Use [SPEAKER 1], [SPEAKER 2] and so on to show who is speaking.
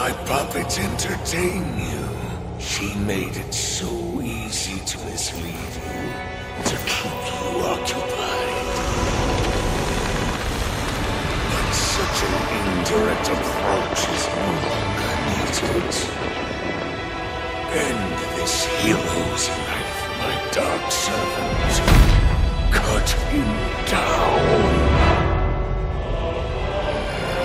[SPEAKER 1] my puppets entertain you. She made it so easy to mislead you, to keep you occupied. But such an indirect approach is no longer needed. End this hero's life.